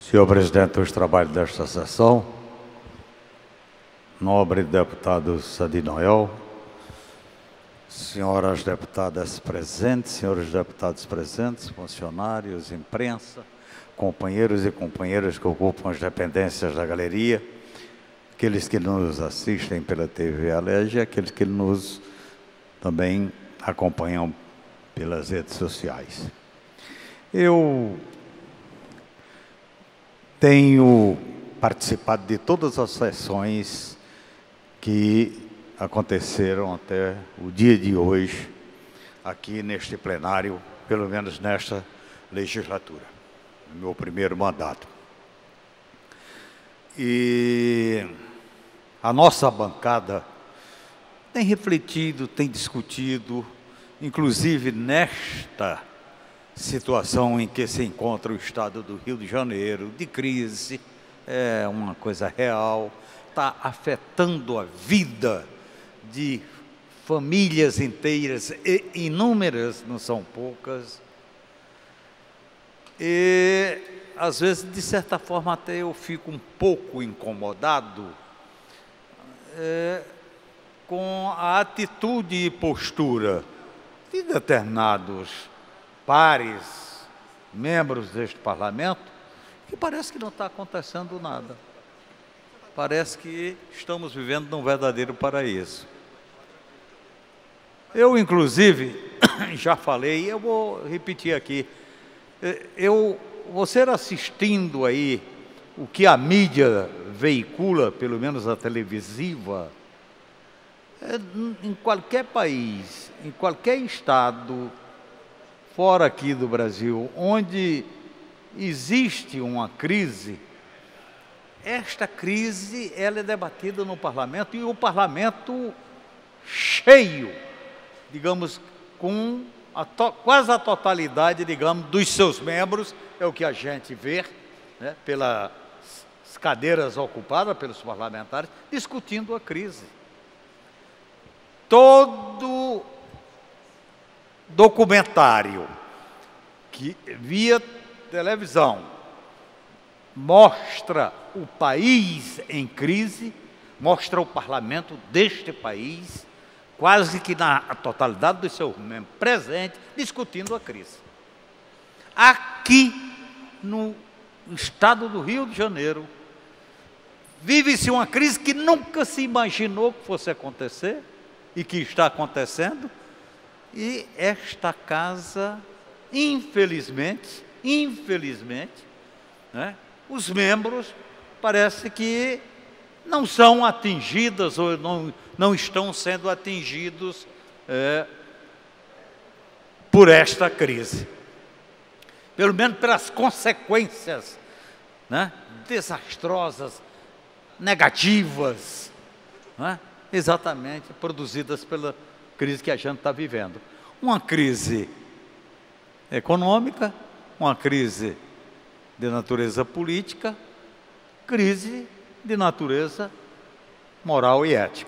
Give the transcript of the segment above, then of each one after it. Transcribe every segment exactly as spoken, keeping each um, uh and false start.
Senhor presidente dos trabalhos desta sessão, nobre deputado Sadi Noel, senhoras deputadas presentes, senhores deputados presentes, funcionários, imprensa, companheiros e companheiras que ocupam as dependências da galeria, aqueles que nos assistem pela T V Alerj e aqueles que nos também acompanham pelas redes sociais. Eu tenho participado de todas as sessões que aconteceram até o dia de hoje, aqui neste plenário, pelo menos nesta legislatura, no meu primeiro mandato. E a nossa bancada tem refletido, tem discutido, inclusive nesta situação em que se encontra o Estado do Rio de Janeiro, de crise, é uma coisa real, está afetando a vida de famílias inteiras, e inúmeras, não são poucas. E, às vezes, de certa forma, até eu fico um pouco incomodado é, com a atitude e postura de determinados pares, membros deste parlamento, que parece que não está acontecendo nada. Parece que estamos vivendo num verdadeiro paraíso. Eu, inclusive, já falei, eu vou repetir aqui, eu, você assistindo aí o que a mídia veicula, pelo menos a televisiva, em qualquer país, em qualquer estado, fora aqui do Brasil, onde existe uma crise, esta crise ela é debatida no parlamento, e o parlamento cheio, digamos, com a to, quase a totalidade, digamos, dos seus membros, é o que a gente vê, né, pelas cadeiras ocupadas pelos parlamentares, discutindo a crise. Todo documentário que via televisão mostra o país em crise, mostra o parlamento deste país, quase que na totalidade dos seus membros presentes, discutindo a crise. Aqui no estado do Rio de Janeiro, vive-se uma crise que nunca se imaginou que fosse acontecer e que está acontecendo. E esta casa, infelizmente, infelizmente, né, os membros parece que não são atingidas ou não, não estão sendo atingidos é, por esta crise. Pelo menos pelas consequências, né, desastrosas, negativas, né, exatamente produzidas pela crise que a gente está vivendo. Uma crise econômica, uma crise de natureza política, crise de natureza moral e ética.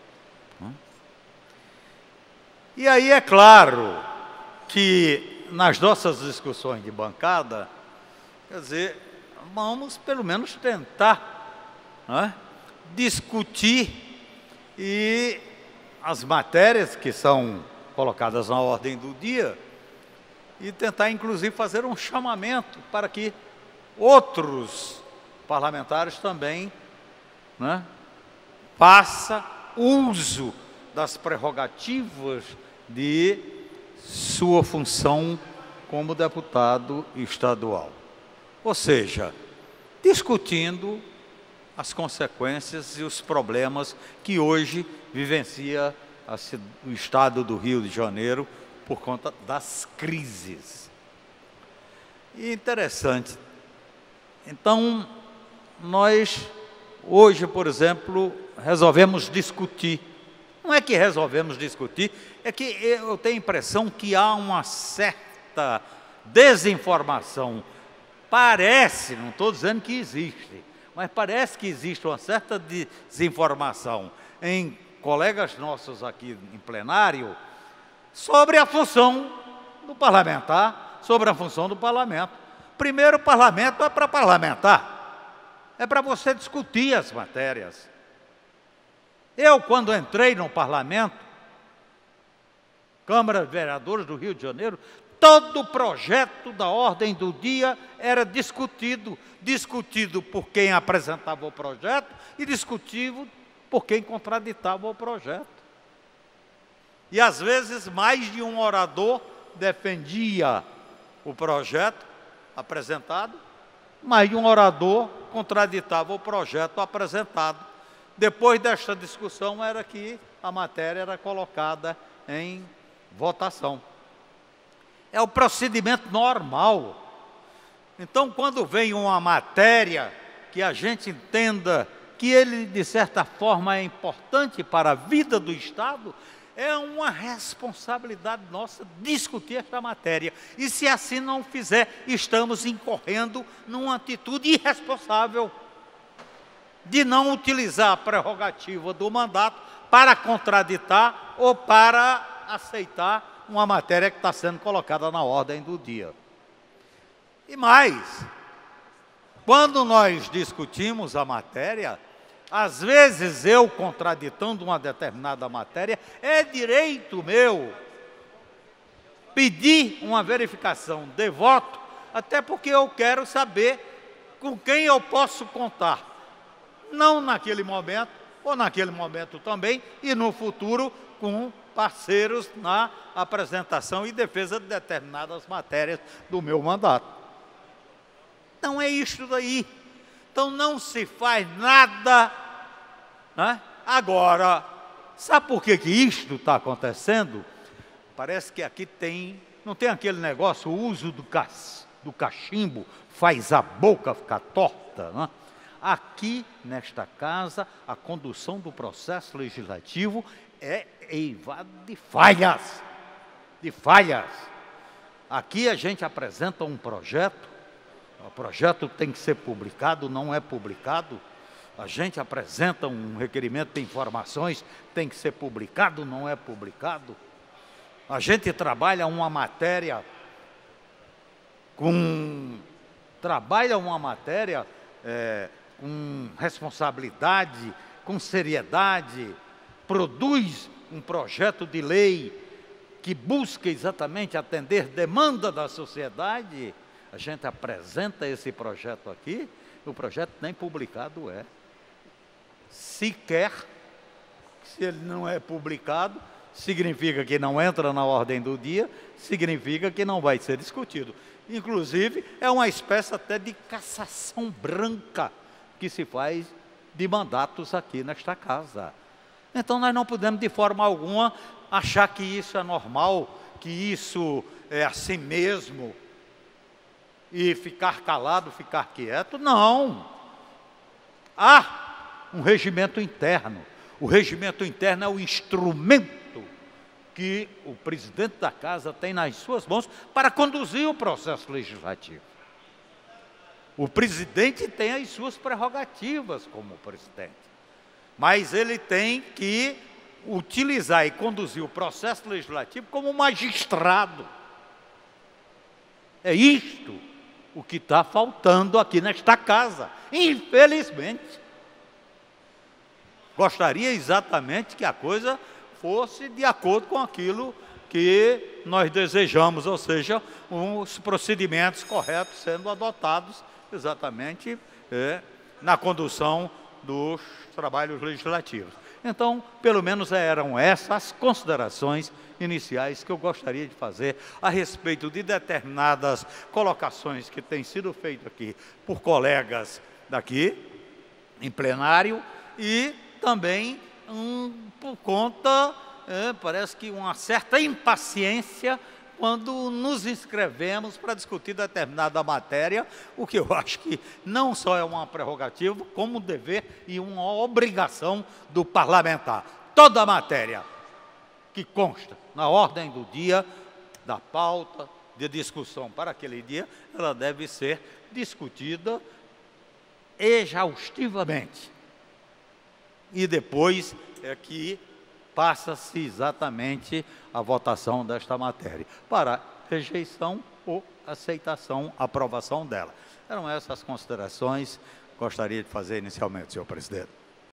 E aí é claro que nas nossas discussões de bancada, quer dizer, vamos pelo menos tentar, né, discutir e as matérias que são colocadas na ordem do dia e tentar, inclusive, fazer um chamamento para que outros parlamentares também, né, façam uso das prerrogativas de sua função como deputado estadual. Ou seja, discutindo as consequências e os problemas que hoje vivencia o estado do Rio de Janeiro por conta das crises. E interessante, então, nós hoje, por exemplo, resolvemos discutir. Não é que resolvemos discutir, é que eu tenho a impressão que há uma certa desinformação. Parece, não estou dizendo que existe, mas parece que existe uma certa desinformação em colegas nossos aqui em plenário sobre a função do parlamentar, sobre a função do parlamento. primeiro parlamento é para parlamentar, é para você discutir as matérias. Eu, quando entrei no parlamento, Câmara de Vereadores do Rio de Janeiro, todo projeto da ordem do dia era discutido, discutido por quem apresentava o projeto e discutido por quem contraditava o projeto. E às vezes mais de um orador defendia o projeto apresentado, mais de um orador contraditava o projeto apresentado. Depois desta discussão era que a matéria era colocada em votação. É o procedimento normal. Então, quando vem uma matéria que a gente entenda que ele, de certa forma, é importante para a vida do Estado, é uma responsabilidade nossa discutir esta matéria. E se assim não fizer, estamos incorrendo numa atitude irresponsável de não utilizar a prerrogativa do mandato para contraditar ou para aceitar uma matéria que está sendo colocada na ordem do dia. E mais, quando nós discutimos a matéria, às vezes eu contraditando uma determinada matéria, é direito meu pedir uma verificação de voto, até porque eu quero saber com quem eu posso contar. Não naquele momento, ou naquele momento também, e no futuro com parceiros na apresentação e defesa de determinadas matérias do meu mandato. Não é isto daí. Então não se faz nada, né? Agora, sabe por que, que isto está acontecendo? Parece que aqui tem, não tem aquele negócio, o uso do, cas, do cachimbo faz a boca ficar torta, né? Aqui, nesta casa, a condução do processo legislativo é eivada de falhas, de falhas. Aqui a gente apresenta um projeto, o projeto tem que ser publicado, não é publicado. A gente apresenta um requerimento de informações, tem que ser publicado, não é publicado. A gente trabalha uma matéria com... Trabalha uma matéria... É, com responsabilidade, com seriedade, produz um projeto de lei que busca exatamente atender demanda da sociedade, a gente apresenta esse projeto aqui, o projeto nem publicado é. Sequer, se ele não é publicado, significa que não entra na ordem do dia, significa que não vai ser discutido. Inclusive, é uma espécie até de cassação branca que se faz de mandatos aqui nesta casa. Então, nós não podemos, de forma alguma, achar que isso é normal, que isso é assim mesmo, e ficar calado, ficar quieto. Não! Há um regimento interno. O regimento interno é o instrumento que o presidente da casa tem nas suas mãos para conduzir o processo legislativo. O presidente tem as suas prerrogativas como presidente, mas ele tem que utilizar e conduzir o processo legislativo como magistrado. É isto o que está faltando aqui nesta casa, infelizmente. Gostaria exatamente que a coisa fosse de acordo com aquilo que nós desejamos, ou seja, os procedimentos corretos sendo adotados exatamente é, na condução dos trabalhos legislativos. Então, pelo menos eram essas considerações iniciais que eu gostaria de fazer a respeito de determinadas colocações que têm sido feitas aqui por colegas daqui, em plenário, e também um, por conta, é, parece que uma certa impaciência quando nos inscrevemos para discutir determinada matéria, o que eu acho que não só é uma prerrogativa, como um dever e uma obrigação do parlamentar. Toda matéria que consta na ordem do dia, da pauta de discussão para aquele dia, ela deve ser discutida exaustivamente. E depois é que passa-se exatamente a votação desta matéria, para rejeição ou aceitação, aprovação dela. Eram essas as considerações que gostaria de fazer inicialmente, senhor presidente.